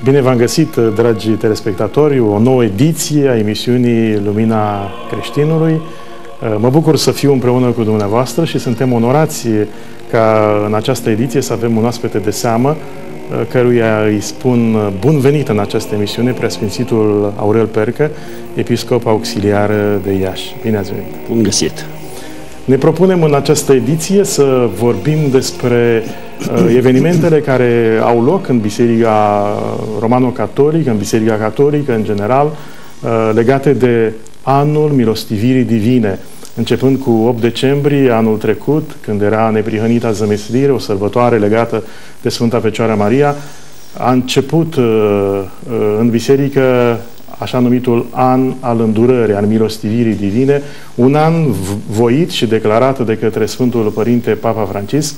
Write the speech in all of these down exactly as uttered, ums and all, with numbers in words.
Bine v-am găsit, dragi telespectatori, o nouă ediție a emisiunii Lumina Creștinului. Mă bucur să fiu împreună cu dumneavoastră și suntem onorați ca în această ediție să avem un oaspete de seamă, căruia îi spun bun venit în această emisiune, Preasfințitul Aurel Percă, episcop auxiliar de Iași. Bine ați venit! Bun găsit! Ne propunem în această ediție să vorbim despre uh, evenimentele care au loc în Biserica Romano-Catolică, în Biserica Catolică în general, uh, legate de Anul Milostivirii Divine, începând cu opt decembrie anul trecut, când era neprihănita zămislire, o sărbătoare legată de Sfânta Fecioară Maria. A început uh, uh, în biserică așa numitul an al îndurării, al milostivirii divine, un an voit și declarat de către Sfântul Părinte Papa Francisc,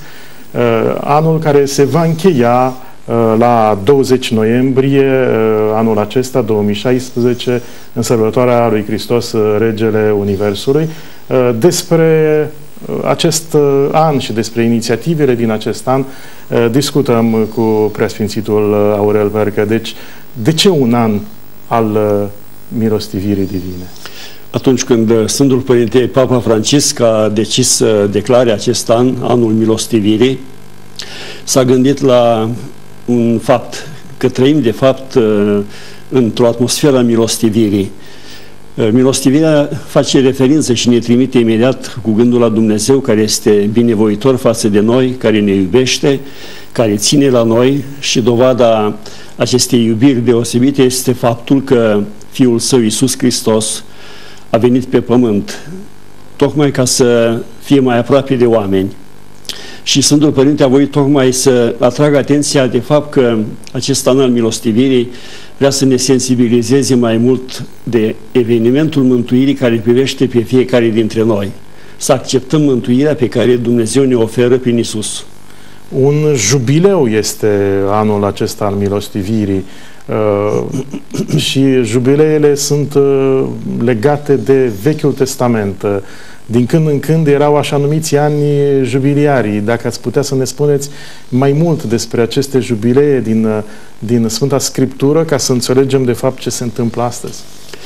anul care se va încheia la douăzeci noiembrie anul acesta, două mii șaisprezece, în sărbătoarea lui Hristos, Regele Universului. Despre acest an și despre inițiativele din acest an discutăm cu Preasfințitul Aurel Percă. Deci, de ce un an al milostivirii divine? Atunci când Sfântul Părinte Papa Francisc a decis să declare acest an, anul milostivirii, s-a gândit la un fapt, că trăim de fapt într-o atmosferă a milostivirii. Milostivirea face referință și ne trimite imediat cu gândul la Dumnezeu, care este binevoitor față de noi, care ne iubește, care ține la noi, și dovada acestei iubiri deosebite este faptul că Fiul Său, Iisus Hristos, a venit pe pământ tocmai ca să fie mai aproape de oameni. Și Sfântul Părinte a voit tocmai să atragă atenția de fapt că acest an al milostivirii vrea să ne sensibilizeze mai mult de evenimentul mântuirii care privește pe fiecare dintre noi. Să acceptăm mântuirea pe care Dumnezeu ne oferă prin Iisus. Un jubileu este anul acesta al milostivirii uh, și jubileele sunt uh, legate de Vechiul Testament. Uh, din când în când erau așa numiți ani jubiliarii. Dacă ați putea să ne spuneți mai mult despre aceste jubilee din, uh, din Sfânta Scriptură, ca să înțelegem de fapt ce se întâmplă astăzi.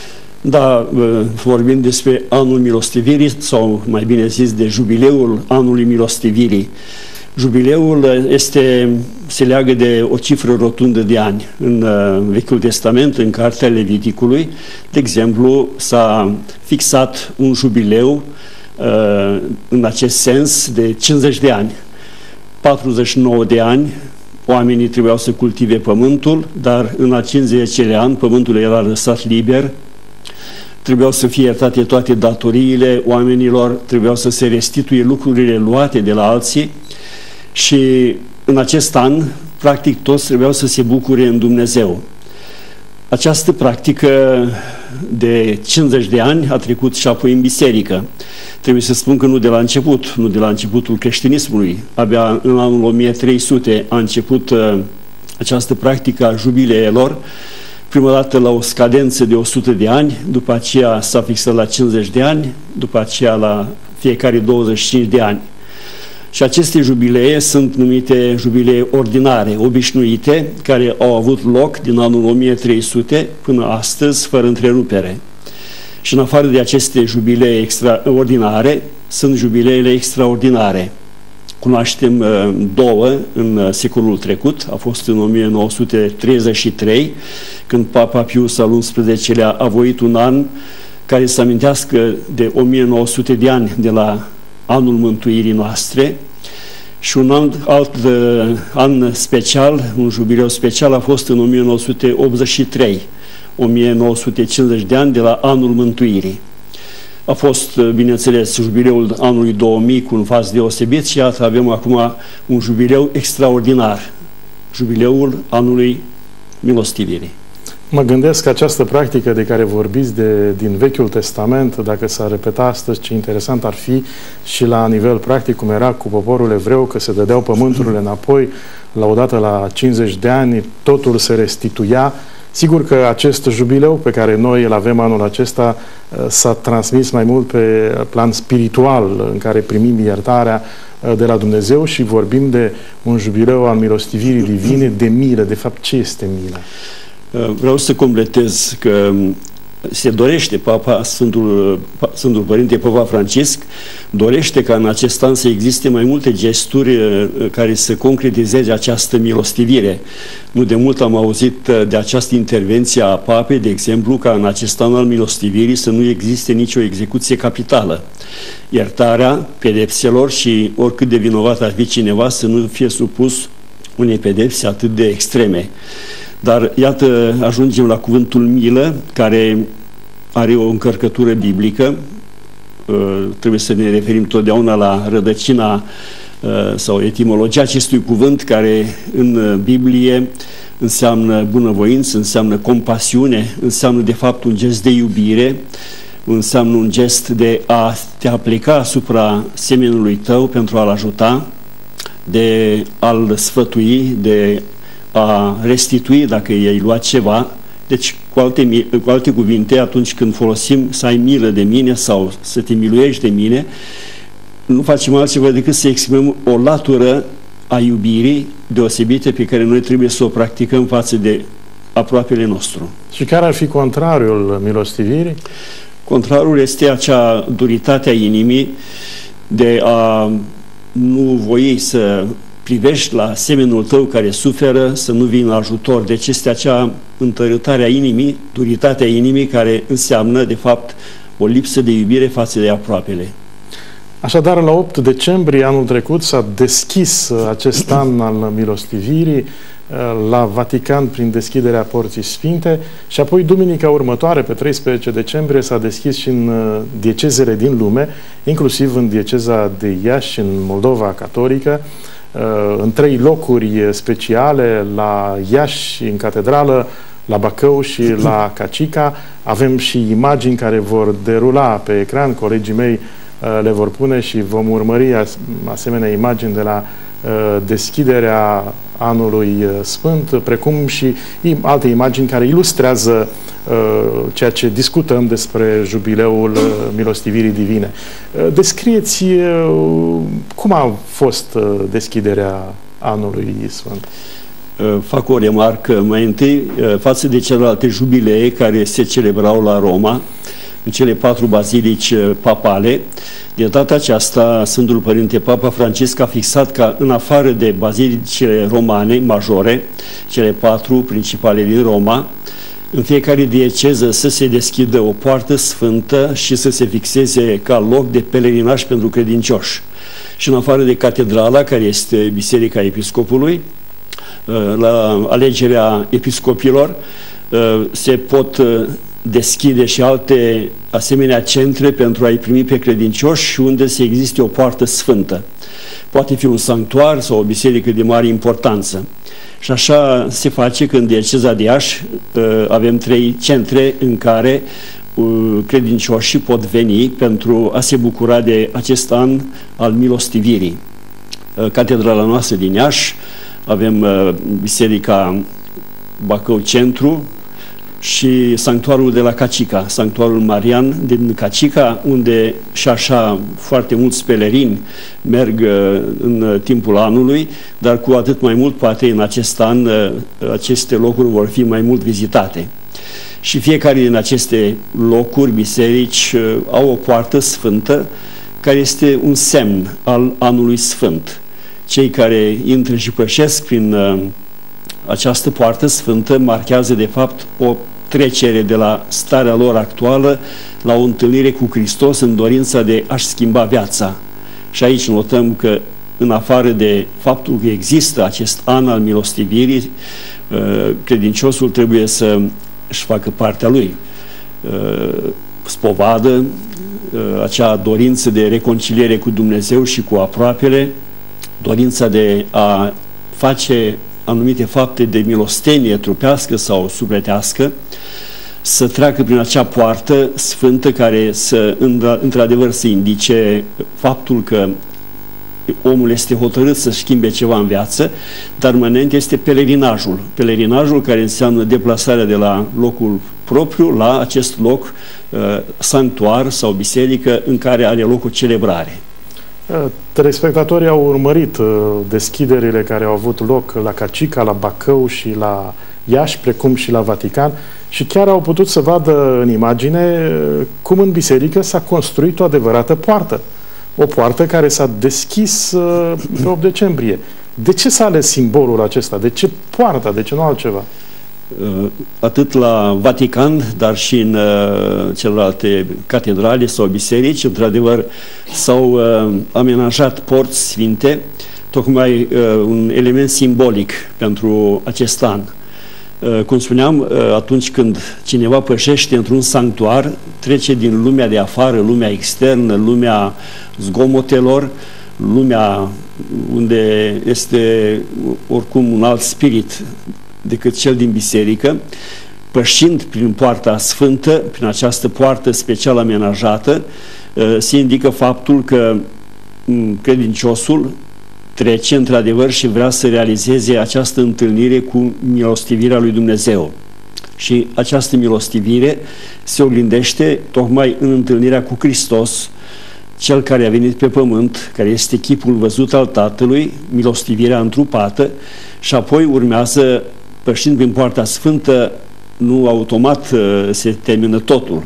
Da, vorbim despre anul milostivirii, sau mai bine zis de jubileul anului milostivirii. Jubileul este, se leagă de o cifră rotundă de ani. În Vechiul Testament, în Cartea Leviticului, de exemplu, s-a fixat un jubileu în acest sens de cincizeci de ani. patruzeci și nouă de ani oamenii trebuiau să cultive pământul, dar în a cincizecilea an pământul era lăsat liber, trebuiau să fie iertate toate datoriile oamenilor, trebuiau să se restituie lucrurile luate de la alții. Și în acest an, practic, toți trebuiau să se bucure în Dumnezeu. Această practică de cincizeci de ani a trecut și apoi în biserică. Trebuie să spun că nu de la început, nu de la începutul creștinismului. Abia în anul o mie trei sute a început uh, această practică a jubileelor, prima dată la o scadență de o sută de ani, după aceea s-a fixat la cincizeci de ani, după aceea la fiecare douăzeci și cinci de ani. Și aceste jubilee sunt numite jubilee ordinare, obișnuite, care au avut loc din anul o mie trei sute până astăzi, fără întrerupere. Și în afară de aceste jubilee extraordinare, sunt jubileele extraordinare. Cunoaștem uh, două în uh, secolul trecut, a fost în o mie nouă sute treizeci și trei, când Papa Pius al unsprezecelea a voit un an care să amintească de o mie nouă sute de ani de la anul mântuirii noastre, și un an, alt uh, an special, un jubileu special, a fost în o mie nouă sute optzeci și trei, o mie nouă sute cincizeci de ani de la anul mântuirii. A fost, bineînțeles, jubileul anului două mii cu un vas deosebit și iată avem acum un jubileu extraordinar, jubileul anului milostivirii. Mă gândesc că această practică de care vorbiți de, din Vechiul Testament, dacă s-ar repeta astăzi, ce interesant ar fi și la nivel practic, cum era cu poporul evreu, că se dădeau pământurile înapoi, la odată la cincizeci de ani, totul se restituia Sigur că acest jubileu pe care noi îl avem anul acesta s-a transmis mai mult pe plan spiritual, în care primim iertarea de la Dumnezeu și vorbim de un jubileu al milostivirii divine, de milă. De fapt, ce este mila? Vreau să completez că se dorește, Papa, Sfântul, Sfântul Părinte Papa Francisc, dorește ca în acest an să existe mai multe gesturi care să concretizeze această milostivire. Nu de mult am auzit de această intervenție a Papei, de exemplu, ca în acest an al milostivirii să nu existe nicio execuție capitală. Iertarea pedepselor și oricât de vinovat ar fi cineva să nu fie supus unei pedepse atât de extreme. Dar, iată, ajungem la cuvântul milă, care are o încărcătură biblică. Uh, trebuie să ne referim totdeauna la rădăcina uh, sau etimologia acestui cuvânt, care în Biblie înseamnă bunăvoință, înseamnă compasiune, înseamnă de fapt un gest de iubire, înseamnă un gest de a te aplica asupra semenului tău pentru a-l ajuta, de a-l sfătui, de a restitui dacă i-ai luat ceva. Deci, cu alte, cu alte cuvinte, atunci când folosim să ai milă de mine sau să te miluiești de mine, nu facem altceva decât să exprimăm o latură a iubirii deosebite pe care noi trebuie să o practicăm față de aproapele nostru. Și care ar fi contrariul milostivirii? Contrariul este acea duritate a inimii de a nu voi să privești la semenul tău care suferă, să nu vii în ajutor. Deci este acea întărâtare a inimii, duritatea inimii, care înseamnă, de fapt, o lipsă de iubire față de aproapele. Așadar, la opt decembrie anul trecut s-a deschis acest an al milostivirii la Vatican prin deschiderea Porții Sfinte și apoi duminica următoare, pe treisprezece decembrie, s-a deschis și în diecezele din lume, inclusiv în dieceza de Iași, în Moldova catolică, în trei locuri speciale, la Iași, în catedrală, la Bacău și la Cacica. Avem și imagini care vor derula pe ecran, colegii mei le vor pune și vom urmări asemenea imagini de la deschiderea anului sfânt, precum și alte imagini care ilustrează ceea ce discutăm despre jubileul milostivirii divine. Descrieți cum a fost deschiderea anului sfânt. Fac o remarcă mai întâi față de celelalte jubilee care se celebrau la Roma, în cele patru bazilici papale. De data aceasta, Sfântul Părinte Papa Francisc a fixat ca, în afară de bazilicile romane majore, cele patru principale din Roma, în fiecare dieceză să se deschidă o poartă sfântă și să se fixeze ca loc de pelerinaj pentru credincioși. Și în afară de catedrala, care este Biserica Episcopului, la alegerea episcopilor se pot deschide și alte asemenea centre pentru a-i primi pe credincioși și unde să existe o poartă sfântă. Poate fi un sanctuar sau o biserică de mare importanță. Și așa se face că în dieceza de Iași avem trei centre în care credincioșii pot veni pentru a se bucura de acest an al milostivirii. Catedrala noastră din Iași, avem Biserica Bacău Centru și sanctuarul de la Cacica, sanctuarul marian din Cacica, unde și așa foarte mulți pelerini merg în timpul anului, dar cu atât mai mult, poate în acest an, aceste locuri vor fi mai mult vizitate. Și fiecare din aceste locuri, biserici, au o poartă sfântă, care este un semn al anului sfânt. Cei care intră și pășesc prin această poartă sfântă marchează, de fapt, o trecere de la starea lor actuală la o întâlnire cu Hristos în dorința de a-și schimba viața. Și aici notăm că, în afară de faptul că există acest an al milostivirii, credinciosul trebuie să își facă partea lui. Spovadă, acea dorință de reconciliere cu Dumnezeu și cu aproapele, dorința de a face anumite fapte de milostenie trupească sau sufletească, să treacă prin acea poartă sfântă care să, într-adevăr, să indice faptul că omul este hotărât să schimbe ceva în viață, dar rămânent este pelerinajul. Pelerinajul care înseamnă deplasarea de la locul propriu la acest loc uh, sanctuar sau biserică în care are loc o celebrare. Telespectatorii au urmărit uh, deschiderile care au avut loc la Cacica, la Bacău și la Iași, precum și la Vatican, și chiar au putut să vadă în imagine uh, cum în biserică s-a construit o adevărată poartă. O poartă care s-a deschis uh, pe opt decembrie. De ce s-a ales simbolul acesta? De ce poarta? De ce nu altceva? Atât la Vatican, dar și în uh, celelalte catedrale sau biserici, într-adevăr, s-au uh, amenajat porți sfinte, tocmai uh, un element simbolic pentru acest an. Uh, cum spuneam, uh, atunci când cineva pășește într-un sanctuar, trece din lumea de afară, lumea externă, lumea zgomotelor, lumea unde este oricum un alt spirit decât cel din biserică, pășind prin poarta sfântă, prin această poartă special amenajată, se indică faptul că credinciosul trece într-adevăr și vrea să realizeze această întâlnire cu milostivirea lui Dumnezeu. Și această milostivire se oglindește tocmai în întâlnirea cu Hristos, Cel care a venit pe pământ, care este chipul văzut al Tatălui, milostivirea întrupată, și apoi urmează, pășind prin poarta sfântă, nu automat se termină totul.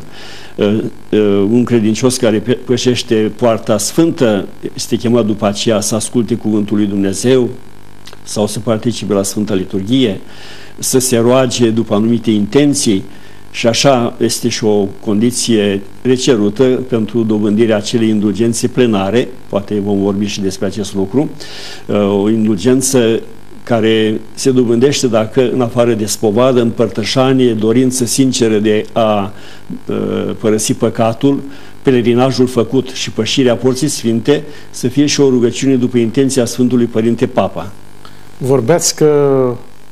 Un credincios care pășește poarta sfântă este chemat după aceea să asculte cuvântul lui Dumnezeu sau să participe la Sfânta Liturghie, să se roage după anumite intenții, și așa este și o condiție recerută pentru dobândirea acelei indulgențe plenare, poate vom vorbi și despre acest lucru, o indulgență care se dobândește dacă, în afară de spovadă, împărtășanie, dorință sinceră de a părăsi păcatul, pelerinajul făcut și pășirea porții sfinte, să fie și o rugăciune după intenția Sfântului Părinte Papa. Vorbeați că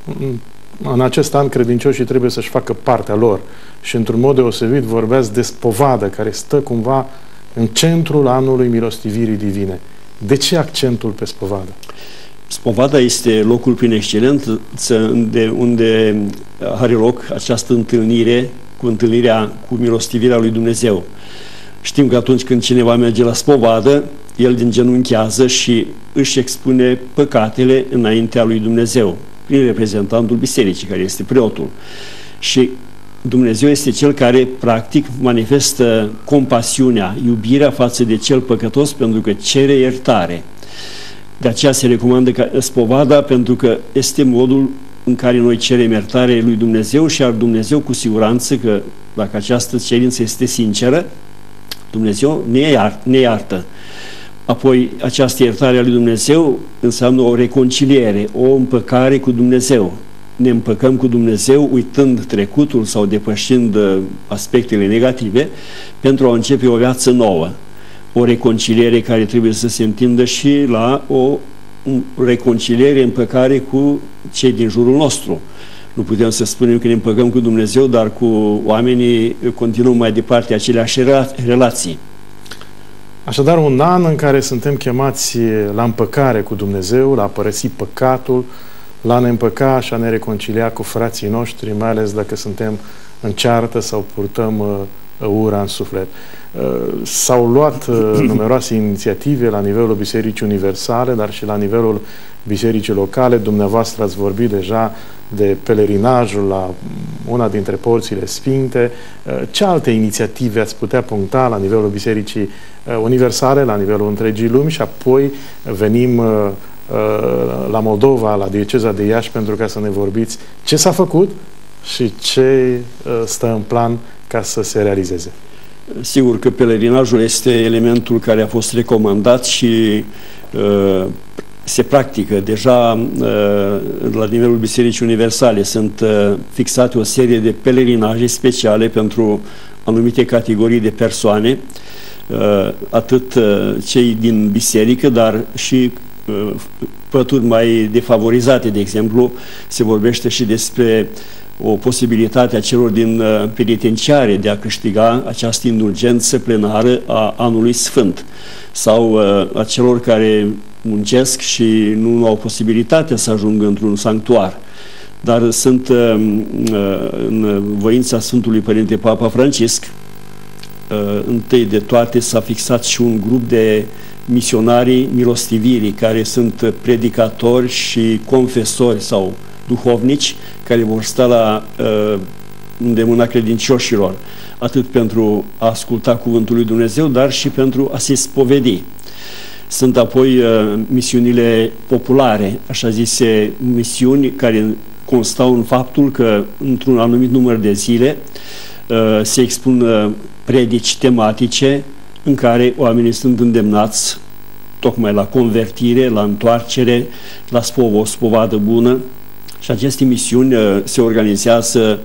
în acest an credincioșii trebuie să-și facă partea lor și într-un mod deosebit vorbeați de spovadă, care stă cumva în centrul anului milostivirii divine. De ce accentul pe spovadă? Spovada este locul prin excelență unde, unde are loc această întâlnire cu întâlnirea cu milostivirea lui Dumnezeu. Știm că atunci când cineva merge la spovadă, el îngenunchează și își expune păcatele înaintea lui Dumnezeu, prin reprezentantul bisericii, care este preotul. Și Dumnezeu este Cel care, practic, manifestă compasiunea, iubirea față de cel păcătos, pentru că cere iertare. De aceea se recomandă ca spovada, pentru că este modul în care noi cerem iertare lui Dumnezeu, și ar Dumnezeu cu siguranță că, dacă această cerință este sinceră, Dumnezeu ne iartă. Ne iartă. Apoi, această iertare a lui Dumnezeu înseamnă o reconciliere, o împăcare cu Dumnezeu. Ne împăcăm cu Dumnezeu uitând trecutul sau depășind aspectele negative pentru a începe o viață nouă. O reconciliere care trebuie să se întindă și la o reconciliere, împăcare cu cei din jurul nostru. Nu putem să spunem că ne împăcăm cu Dumnezeu, dar cu oamenii continuăm mai departe aceleași relații. Așadar, un an în care suntem chemați la împăcare cu Dumnezeu, la a părăsi păcatul, la a ne împăca și a ne reconcilia cu frații noștri, mai ales dacă suntem în ceartă sau purtăm uh, ura în suflet. Uh, S-au luat uh, numeroase inițiative la nivelul Bisericii Universale, dar și la nivelul Bisericii Locale. Dumneavoastră ați vorbit deja de pelerinajul la una dintre porțile sfinte. Ce alte inițiative ați putea puncta la nivelul Bisericii Universale, la nivelul întregii lumi, și apoi venim la Moldova, la dieceza de Iași, pentru ca să ne vorbiți ce s-a făcut și ce stă în plan ca să se realizeze? Sigur că pelerinajul este elementul care a fost recomandat și uh, se practică. Deja la nivelul Bisericii Universale sunt fixate o serie de pelerinaje speciale pentru anumite categorii de persoane, atât cei din biserică, dar și pături mai defavorizate. De exemplu, se vorbește și despre o posibilitate a celor din penitenciare de a câștiga această indulgență plenară a anului sfânt, sau a celor care muncesc și nu au posibilitatea să ajungă într-un sanctuar. Dar sunt în voința Sfântului Părinte Papa Francisc, întâi de toate s-a fixat și un grup de misionarii milostivirii, care sunt predicatori și confesori sau duhovnici, care vor sta la îndemâna credincioșilor, atât pentru a asculta Cuvântul lui Dumnezeu, dar și pentru a se spovedi. Sunt apoi misiunile populare, așa zise misiuni, care constau în faptul că într-un anumit număr de zile se expun predici tematice în care oamenii sunt îndemnați tocmai la convertire, la întoarcere, la spovă, o spovadă bună. Și aceste misiuni se organizează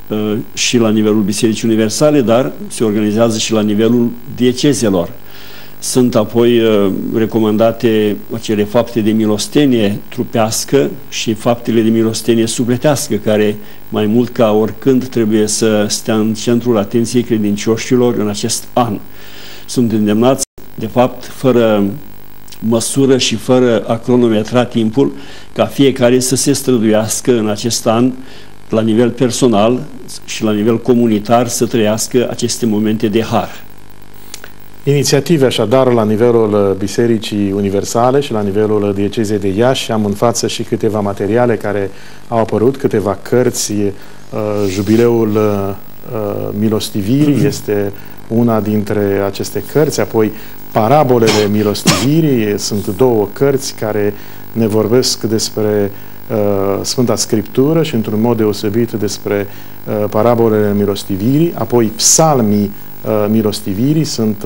și la nivelul Bisericii Universale, dar se organizează și la nivelul diecezelor. Sunt apoi recomandate acele fapte de milostenie trupească și faptele de milostenie sufletească, care mai mult ca oricând trebuie să stea în centrul atenției credincioșilor în acest an. Sunt îndemnați, de fapt, fără măsură și fără a cronometra timpul, ca fiecare să se străduiască în acest an, la nivel personal și la nivel comunitar, să trăiască aceste momente de har. Inițiative, așadar, la nivelul Bisericii Universale și la nivelul Diecezei de Iași. Am în față și câteva materiale care au apărut, câteva cărți. Jubileul Milostivirii este una dintre aceste cărți, apoi Parabolele Milostivirii. Sunt două cărți care ne vorbesc despre Sfânta Scriptură și într-un mod deosebit despre Parabolele Milostivirii. Apoi Psalmii Milostivirii sunt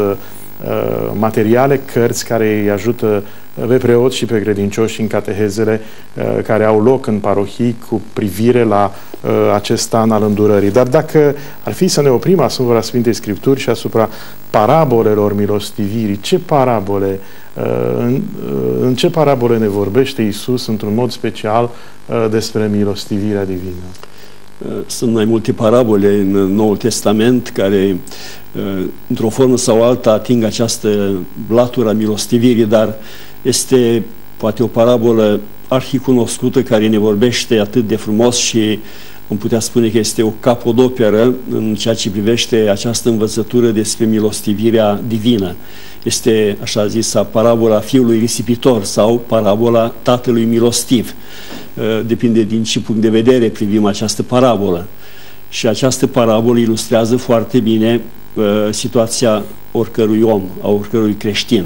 materiale, cărți care îi ajută pe preoți și pe credincioși în catehezele care au loc în parohii cu privire la acest an al îndurării. Dar dacă ar fi să ne oprim asupra Sfintei Scripturi și asupra parabolelor milostivirii, ce parabole, în, în ce parabole ne vorbește Iisus într-un mod special despre milostivirea divină? Sunt mai multe parabole în Noul Testament care, într-o formă sau alta, ating această latură a milostivirii, dar este poate o parabolă arhicunoscută care ne vorbește atât de frumos și am putea spune că este o capodoperă în ceea ce privește această învățătură despre milostivirea divină. Este, așa zisa, parabola fiului risipitor sau parabola tatălui milostiv. Depinde din ce punct de vedere privim această parabolă. Și această parabolă ilustrează foarte bine uh, situația oricărui om, a oricărui creștin,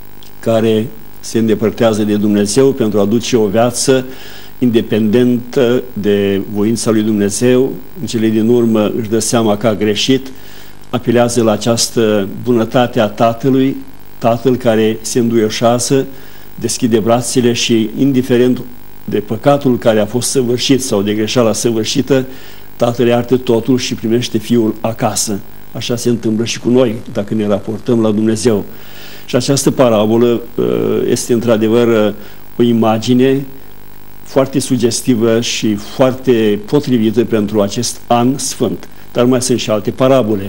care se îndepărtează de Dumnezeu pentru a duce o viață independentă de voința lui Dumnezeu. În cele din urmă își dă seama că a greșit, apelează la această bunătate a Tatălui, Tatăl care se înduioșează, deschide brațele și, indiferent de păcatul care a fost săvârșit sau de greșeala săvârșită, Tatăl iartă totul și primește Fiul acasă. Așa se întâmplă și cu noi, dacă ne raportăm la Dumnezeu. Și această parabolă este într-adevăr o imagine foarte sugestivă și foarte potrivită pentru acest an sfânt. Dar mai sunt și alte parabole.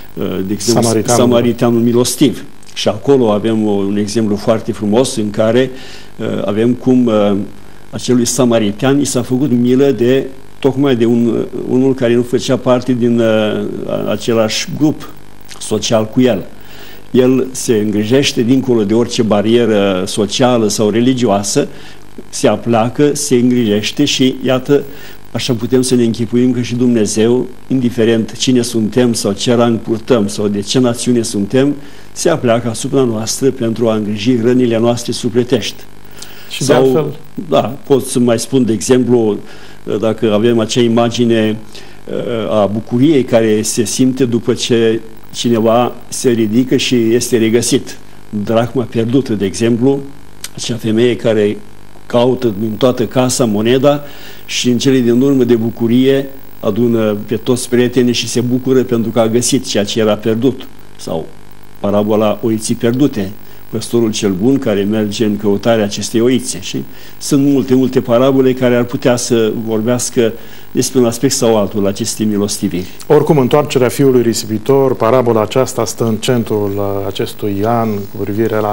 De exemplu, Samariteanul, Samariteanul milostiv. Și acolo avem un exemplu foarte frumos în care avem cum acelui samaritean i s-a făcut milă de tocmai de un, unul care nu făcea parte din uh, același grup social cu el. El se îngrijește dincolo de orice barieră socială sau religioasă, se apleacă, se îngrijește și iată, așa putem să ne închipuim că și Dumnezeu, indiferent cine suntem sau ce rang purtăm sau de ce națiune suntem, se apleacă asupra noastră pentru a îngriji rănile noastre sufletești. Și sau, de altfel... Da, pot să mai spun, de exemplu, dacă avem acea imagine a bucuriei care se simte după ce cineva se ridică și este regăsit. Dracma pierdută, de exemplu, acea femeie care caută din toată casa moneda și în cele din urmă de bucurie adună pe toți prietenii și se bucură pentru că a găsit ceea ce era pierdut. Sau parabola oiții pierdute, păstorul cel bun care merge în căutarea acestei oițe. Și sunt multe, multe parabole care ar putea să vorbească despre un aspect sau altul acestei milostiviri. Oricum, întoarcerea fiului risipitor, parabola aceasta stă în centrul acestui an cu privire la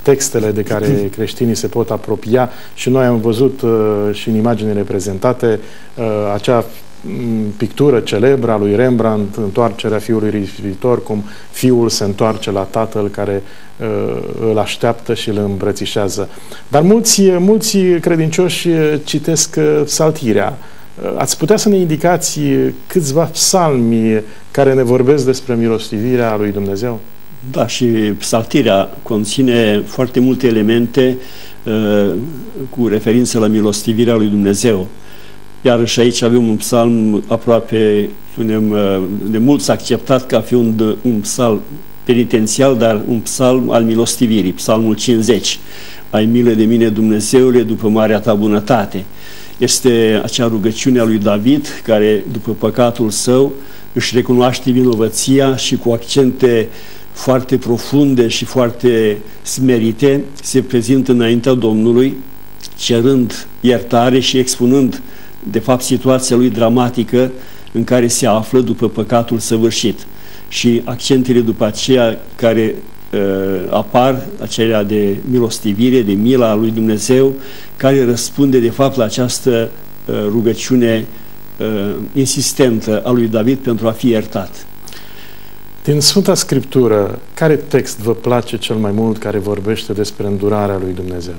textele de care creștinii se pot apropia și noi am văzut și în imaginile prezentate acea pictură celebră a lui Rembrandt, Întoarcerea Fiului Risipător, cum fiul se întoarce la tatăl care uh, îl așteaptă și îl îmbrățișează. Dar mulți, mulți credincioși citesc Psaltirea. Ați putea să ne indicați câțiva psalmi care ne vorbesc despre milostivirea lui Dumnezeu? Da, și Psaltirea conține foarte multe elemente uh, cu referință la milostivirea lui Dumnezeu. Iar și aici avem un psalm aproape, spunem, de mulți acceptat ca fiind un psalm penitențial, dar un psalm al milostivirii, psalmul cincizeci. Ai milă de mine, Dumnezeule, după marea ta bunătate. Este acea rugăciune a lui David, care, după păcatul său, își recunoaște vinovăția și cu accente foarte profunde și foarte smerite se prezintă înaintea Domnului, cerând iertare și expunând de fapt situația lui dramatică în care se află după păcatul săvârșit. Și accentele după aceea care uh, apar, acelea de milostivire, de mila lui Dumnezeu, care răspunde de fapt la această uh, rugăciune uh, insistentă a lui David pentru a fi iertat. Din Sfânta Scriptură, care text vă place cel mai mult care vorbește despre îndurarea lui Dumnezeu?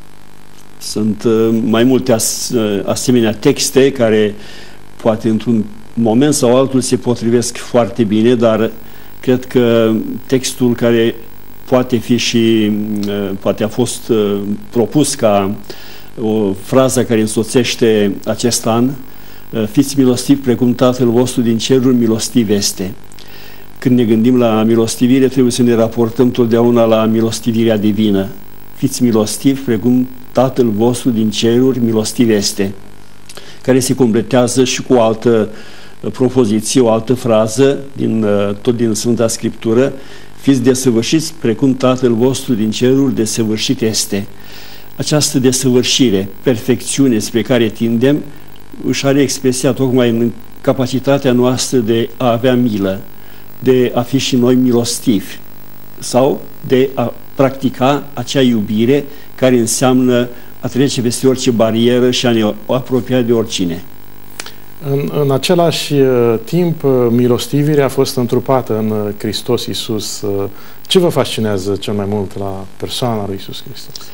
Sunt mai multe as, asemenea texte care poate într-un moment sau altul se potrivesc foarte bine, dar cred că textul care poate fi și poate a fost propus ca o frază care însoțește acest an: fiți milostivi precum Tatăl vostru din ceruri milostiv este. Când ne gândim la milostivire, trebuie să ne raportăm totdeauna la milostivirea divină. Fiți milostivi precum Tatăl vostru din ceruri milostiv este, care se completează și cu o altă propoziție, o altă frază, din, tot din Sfânta Scriptură: fiți desăvârșiți precum Tatăl vostru din ceruri desăvârșit este. Această desăvârșire, perfecțiune spre care tindem, își are expresia tocmai în capacitatea noastră de a avea milă, de a fi și noi milostivi sau de a practica acea iubire care înseamnă a trece peste orice barieră și a ne apropia de oricine. În, în același uh, timp, uh, milostivirea a fost întrupată în uh, Hristos Iisus. Uh, ce vă fascinează cel mai mult la persoana lui Iisus Hristos?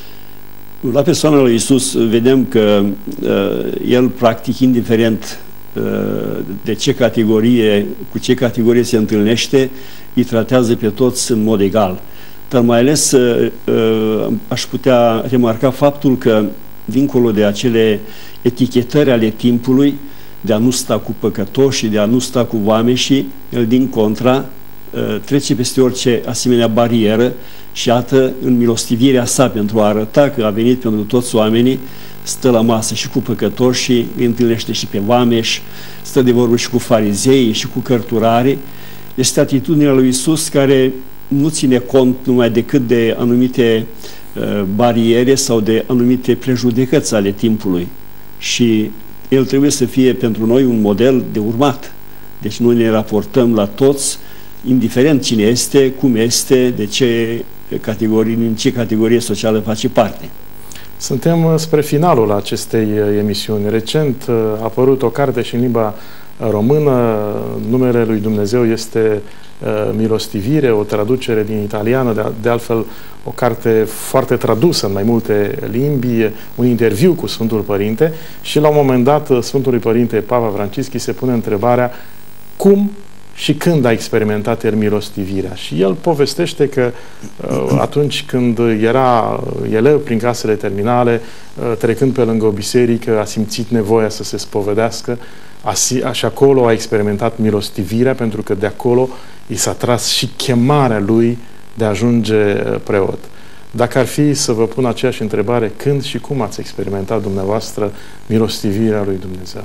La persoana lui Iisus vedem că uh, El, practic, indiferent uh, de ce categorie, cu ce categorie se întâlnește, îi tratează pe toți în mod egal. Dar mai ales uh, aș putea remarca faptul că, dincolo de acele etichetări ale timpului, de a nu sta cu păcătoși, de a nu sta cu vameșii, el din contra uh, trece peste orice asemenea barieră și iată, în milostivirea sa, pentru a arăta că a venit pentru toți oamenii, stă la masă și cu păcătoșii, îi întâlnește și pe vameși, stă de vorbă și cu farizei și cu cărturari. Este atitudinea lui Iisus care nu ține cont numai decât de anumite uh, bariere sau de anumite prejudecăți ale timpului. Și el trebuie să fie pentru noi un model de urmat. Deci noi ne raportăm la toți, indiferent cine este, cum este, de ce categorie, din ce categorie socială face parte. Suntem spre finalul acestei emisiuni. Recent a apărut o carte și în limba română. Numele lui Dumnezeu este Milostivire, o traducere din italiană, de, de altfel o carte foarte tradusă în mai multe limbi, un interviu cu Sfântul Părinte și la un moment dat Sfântului Părinte Papa Francischi se pune întrebarea cum și când a experimentat el milostivirea. Și el povestește că atunci când era elev prin casele terminale, trecând pe lângă o biserică, a simțit nevoia să se spovedească și acolo a experimentat milostivirea, pentru că de acolo i s-a tras și chemarea lui de a ajunge preot. Dacă ar fi să vă pun aceeași întrebare, când și cum ați experimentat dumneavoastră milostivirea lui Dumnezeu?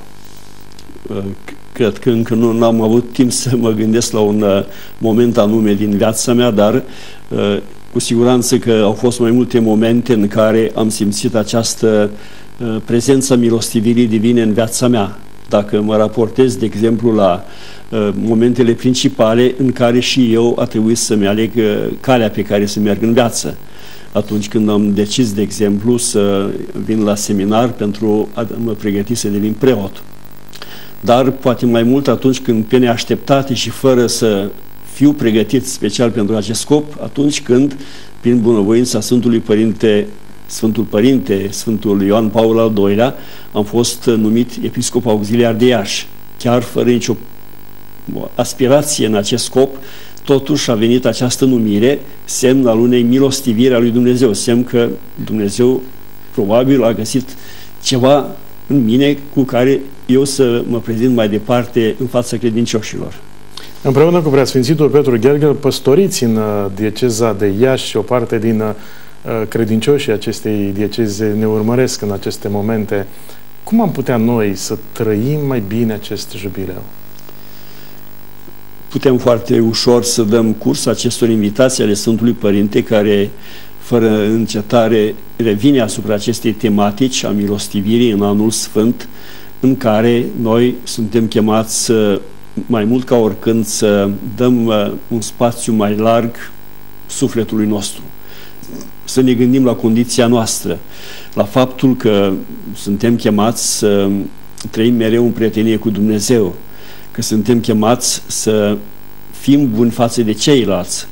Cred că încă nu am avut timp să mă gândesc la un moment anume din viața mea, dar cu siguranță că au fost mai multe momente în care am simțit această prezență milostivirii divine în viața mea. Dacă mă raportez, de exemplu, la uh, momentele principale în care și eu a trebuit să-mi aleg uh, calea pe care să merg în viață. atunci când am decis, de exemplu, să vin la seminar pentru a mă pregăti să devin preot. Dar poate mai mult atunci când, pe neașteptate și fără să fiu pregătit special pentru acest scop, atunci când, prin bunăvoința Sfântului Părinte, Sfântul Părinte, Sfântul Ioan Paul al doilea, am fost numit episcop auxiliar de Iași. Chiar fără nicio aspirație în acest scop, totuși a venit această numire, semn al unei milostiviri a lui Dumnezeu, semn că Dumnezeu probabil a găsit ceva în mine cu care eu să mă prezint mai departe în fața credincioșilor. Împreună cu Preasfințitul Petru Gherghel, păstoriți în dieceza de Iași și o parte din credincioșii acestei dieceze ne urmăresc în aceste momente. Cum am putea noi să trăim mai bine acest jubileu? Putem foarte ușor să dăm curs acestor invitații ale Sfântului Părinte, care fără încetare revine asupra acestei tematici a milostivirii în anul sfânt, în care noi suntem chemați să, mai mult ca oricând, să dăm un spațiu mai larg sufletului nostru. Să ne gândim la condiția noastră, la faptul că suntem chemați să trăim mereu în prietenie cu Dumnezeu, că suntem chemați să fim buni față de ceilalți,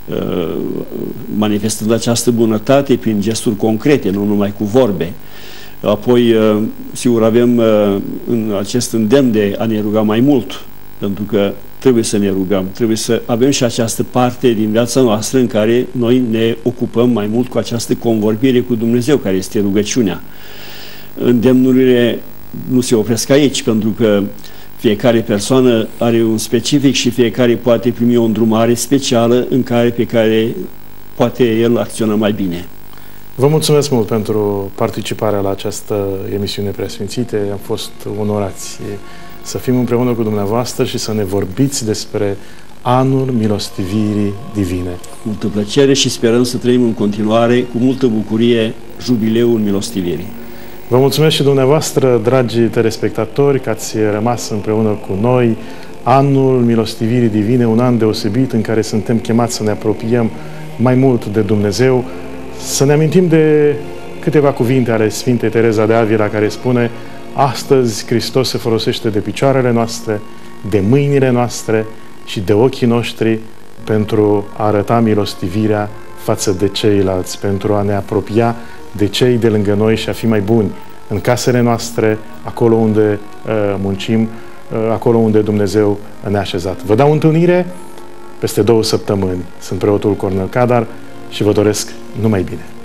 manifestând această bunătate prin gesturi concrete, nu numai cu vorbe. Apoi, sigur, avem în acest îndemn de a ne ruga mai mult, pentru că trebuie să ne rugăm, trebuie să avem și această parte din viața noastră în care noi ne ocupăm mai mult cu această convorbire cu Dumnezeu, care este rugăciunea. Îndemnurile nu se opresc aici, pentru că fiecare persoană are un specific și fiecare poate primi o îndrumare specială în care, pe care poate el acționa mai bine. Vă mulțumesc mult pentru participarea la această emisiune Preasfințite. Am fost onorați să fim împreună cu dumneavoastră și să ne vorbiți despre anul milostivirii divine. Multă plăcere și sperăm să trăim în continuare cu multă bucurie jubileul milostivirii. Vă mulțumesc și dumneavoastră, dragi telespectatori, că ați rămas împreună cu noi. Anul milostivirii divine, un an deosebit în care suntem chemați să ne apropiem mai mult de Dumnezeu, să ne amintim de câteva cuvinte ale Sfintei Tereza de Avila, care spune: astăzi Hristos se folosește de picioarele noastre, de mâinile noastre și de ochii noștri pentru a arăta milostivirea față de ceilalți, pentru a ne apropia de cei de lângă noi și a fi mai buni în casele noastre, acolo unde uh, muncim, uh, acolo unde Dumnezeu ne-a așezat. Vă dau întâlnire peste două săptămâni. Sunt preotul Cornel Cadar și vă doresc numai bine.